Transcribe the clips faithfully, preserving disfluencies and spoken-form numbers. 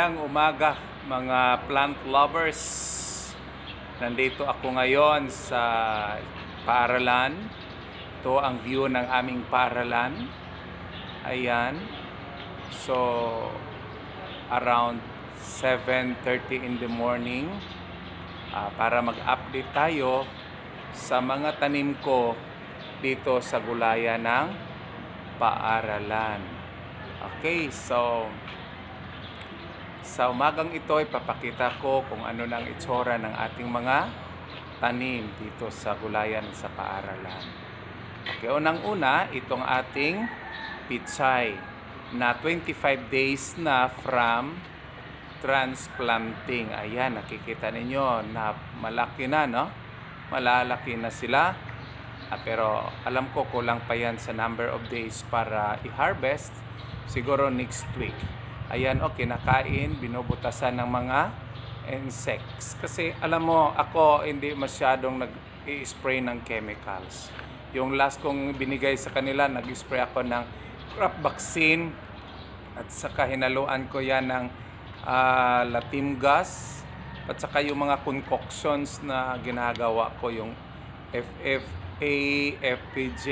Magandang umaga mga plant lovers. Nandito ako ngayon sa paaralan. Ito ang view ng aming paaralan. Ayan. So around seven thirty in the morning uh, para mag-update tayo sa mga tanim ko dito sa gulayan ng paaralan. Okay, so sa umagang ito, ipapakita ko kung ano nang itsura ng ating mga tanim dito sa gulayan sa paaralan. Okay, unang-una, itong ating pichay na twenty-five days na from transplanting. Ayan, nakikita ninyo na malaki na, no? Malalaki na sila. Ah, pero alam ko kulang pa yan sa number of days para i-harvest. Siguro next week. Ayan, okay, kinakain, binubutasan ng mga insects. Kasi alam mo, ako hindi masyadong nag-i-spray ng chemicals. Yung last kong binigay sa kanila, nag-spray ako ng crop vaccine at saka hinaluan ko yan ng uh, latim gas at saka yung mga concoctions na ginagawa ko, yung F F A, F P J,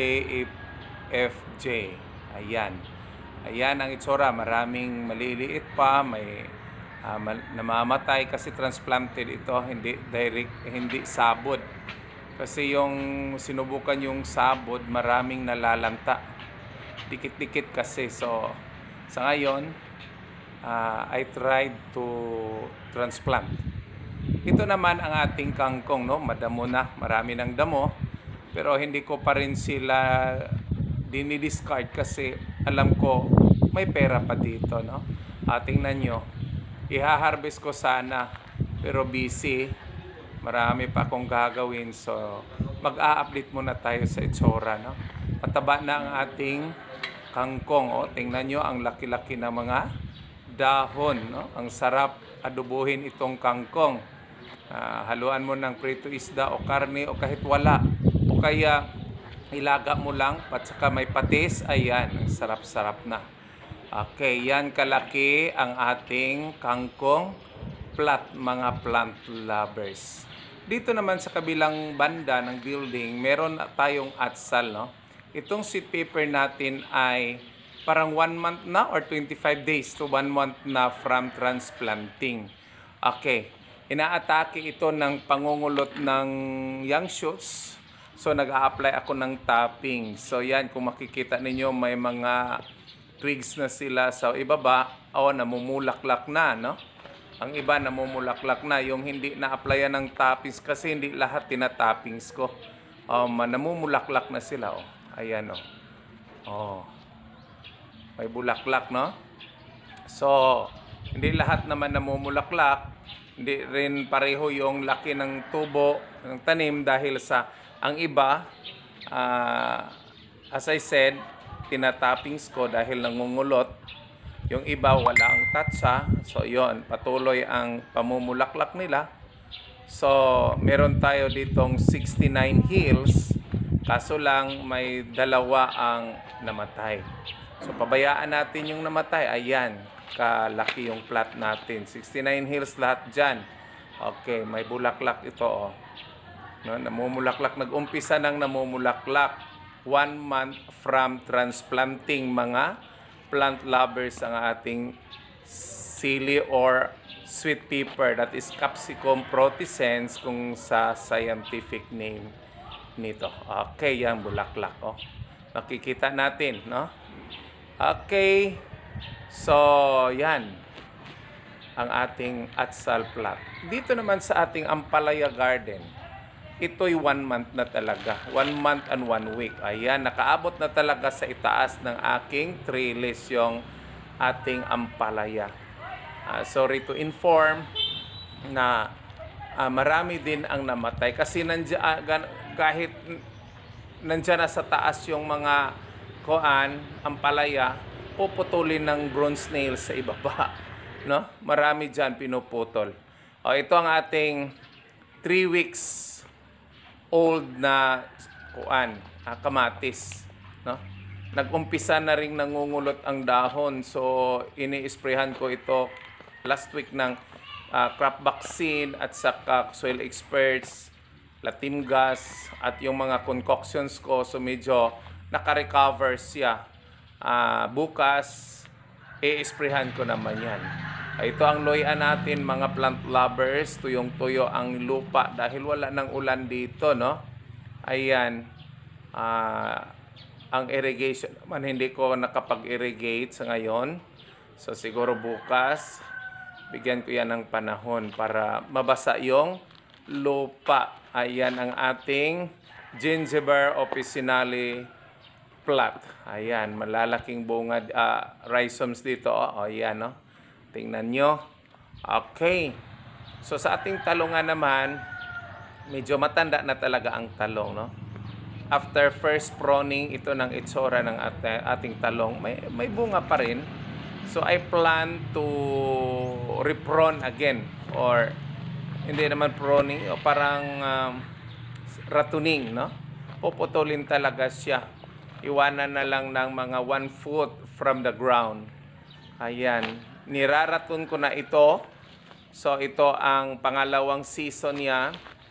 F J. Ayan. Ayan ang itsura, maraming maliliit pa, may uh, namamatay kasi transplanted ito, hindi direct, hindi sabod. Kasi yung sinubukan yung sabod, maraming nalalanta. Dikit-dikit kasi. So sa ngayon, uh, I tried to transplant. Ito naman ang ating kangkong, no? Madamo na, marami ng damo. Pero hindi ko pa rin sila dinidiscard kasi alam ko may pera pa dito, no? Ah, tingnan nyo, iha-harvest ko sana pero busy, marami pa akong gagawin, so mag-a-update muna tayo sa itsura, no? Mataba na ang ating kangkong, oh. Tingnan nyo ang laki-laki ng mga dahon, no? Ang sarap adobohin itong kangkong. Ah, haluan mo ng prito isda o karne o kahit wala, o kaya ilaga mo lang at saka may patis. Ayan, sarap-sarap na. Okay, yan kalaki ang ating kangkong plat, mga plant lovers. Dito naman sa kabilang banda ng building, meron tayong atsal, no? Itong sweet pepper natin ay parang one month na or twenty-five days to one month na from transplanting. Okay, inaatake ito ng pangungulot ng young shoots. So nag-a-apply ako ng topping. So yan, kung makikita ninyo, may mga twigs na sila sa ibaba. O, namumulaklak na, no? Ang iba namumulaklak na. Yung hindi na-applyan ng toppings kasi hindi lahat tina-toppings ko. Um, namumulaklak na sila, oh. Ayan, oh. Oh. May bulaklak, no? So, hindi lahat naman namumulaklak. Hindi rin pareho yung laki ng tubo ng tanim dahil sa ang iba, uh, as I said, tinatoppings ko dahil nangungulot. Yung iba wala ang tatsa. So yon, patuloy ang pamumulaklak nila. So meron tayo ditong sixty-nine hills. Kaso lang may dalawa ang namatay. So pabayaan natin yung namatay. Ayan, kalaki yung plat natin. sixty-nine hills lahat dyan. Okay, may bulaklak ito, oh. No, namumulaklak, nag-umpisa ng namumulaklak one month from transplanting, mga plant lovers, ang ating sili or sweet pepper, that is Capsicum protiscens kung sa scientific name nito. Okay, yan bulaklak, oh. Nakikita natin, no? Okay, so yan ang ating atsal plat. Dito naman sa ating ampalaya garden, ito'y one month na talaga. One month and one week. Ayan, nakaabot na talaga sa itaas ng aking trellis yung ating ampalaya. Uh, sorry to inform na uh, marami din ang namatay. Kasi nandiyan, uh, kahit nandiyan na sa taas yung mga koan, ampalaya, puputulin ng bronze nail sa ibaba. No? Marami dyan pinuputol. O, ito ang ating three weeks old na kuan, ah, kamatis, no? Nag-umpisa na ring nangungulot ang dahon, so ini-sprayhan ko ito last week ng uh, crop vaccine at saka soil experts, latim gas, at yung mga concoctions ko. So medyo naka-recover siya. Uh, bukas, i-sprayhan ko naman yan. Ito ang loyan natin mga plant lovers, tuyong-tuyo ang lupa dahil wala ng ulan dito, no? Ayan. Ah, ang irrigation naman hindi ko nakapag-irrigate sa ngayon. So siguro bukas bigyan ko yan ng panahon para mabasa yung lupa. Ayan ang ating Gingiber officinale plant. Ayan, malalaking bunga uh, rhizomes dito. Oh, ayan, no? Tingnan nyo. Okay. So sa ating talungan naman, medyo matanda na talaga ang talong, no? After first pruning, ito ng itsura ng ate, ating talong, may, may bunga pa rin. So I plan to reprune again, or hindi naman pruning, o parang um, ratuning, no? Puputulin talaga siya. Iwanan na lang ng mga one foot from the ground. Ayan. Niraraton ko na ito. So ito ang pangalawang season niya.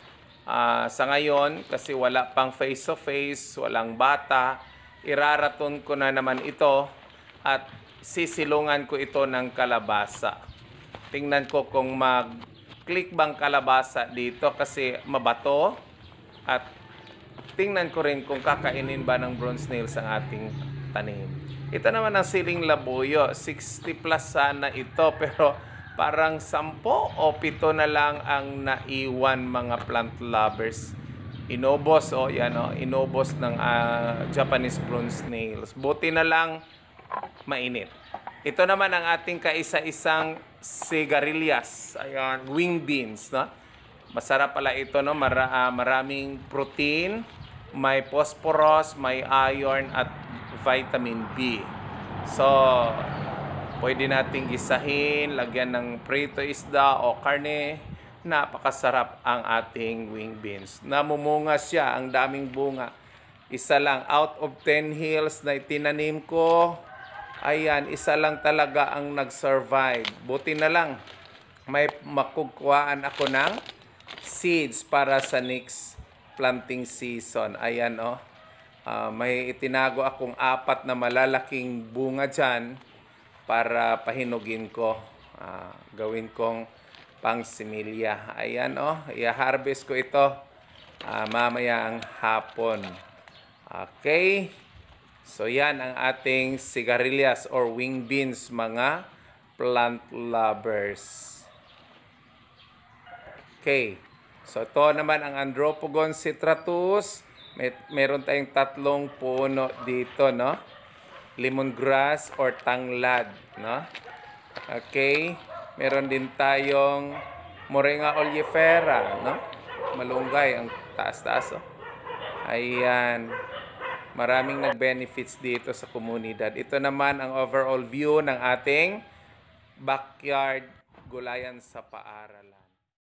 Uh, sa ngayon, kasi wala pang face-to-face, walang bata, iraraton ko na naman ito at sisilungan ko ito ng kalabasa. Tingnan ko kung mag-click bang kalabasa dito kasi mabato, at tingnan ko rin kung kakainin ba ng bronze snails ang ating tanim. Ito naman ang siling labuyo. sixty plus sana ito, pero parang sampo o pito na lang ang naiwan mga plant lovers. Inobos, o oh, yan o, oh, inobos ng uh, Japanese bronze snails. Buti na lang mainit. Ito naman ang ating kaisa-isang sigarilyas. Ayan, wing beans, no? Masarap pala ito, no? Mara, uh, maraming protein, may phosphorus, may iron at vitamin B. So, pwede nating gisahin, lagyan ng prito isda o karne. Napakasarap ang ating wing beans. Namumunga siya, ang daming bunga. Isa lang out of ten hills na itinanim ko. Ayan, isa lang talaga ang nag-survive. Buti na lang, may makukuhaan ako ng seeds para sa next planting season. Ayan, oh. Uh, may itinago akong apat na malalaking bunga dyan para pahinugin ko. Uh, gawin kong pang similya. Ayan, oh. I-harvest ko ito uh, mamayang hapon. Okay. So, yan ang ating sigarilyas or wing beans, mga plant lovers. Okay. So, ito naman ang Andropogon citratus. May, meron tayong tatlong puno dito, no? Lemongrass or tanglad, no? Okay. Meron din tayong Moringa oleifera, no? Malunggay, ang taas-taas, oh. Ayan. Maraming nag-benefits dito sa komunidad. Ito naman ang overall view ng ating backyard gulayan sa paaralan.